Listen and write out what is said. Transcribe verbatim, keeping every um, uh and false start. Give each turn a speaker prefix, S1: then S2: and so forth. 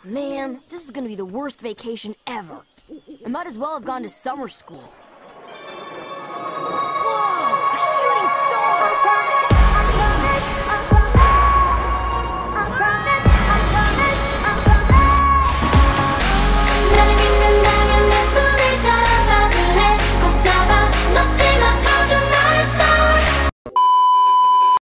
S1: Man, this is gonna be the worst vacation ever. I might as well have gone to summer school.